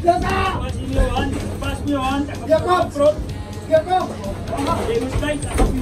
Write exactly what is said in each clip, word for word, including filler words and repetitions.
Đưa ra. nhiều hơn, pass nhiều hơn. Kia không? Kia không? Demonstrate.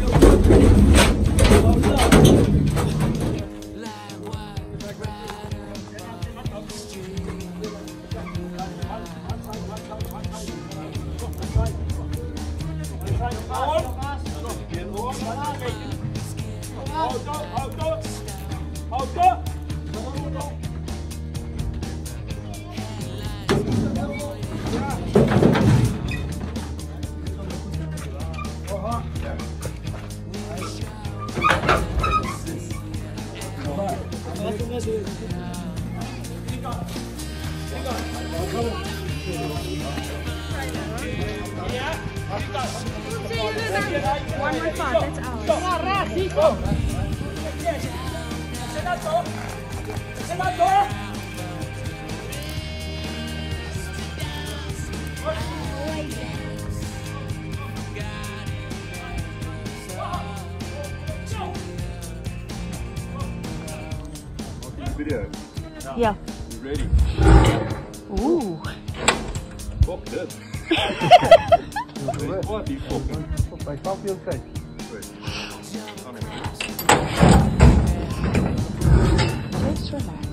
One more part, that's ours. Video. Yeah. You ready? Ooh. Fuck this. What you fucking? Phải có phiêu kịch. Just relax.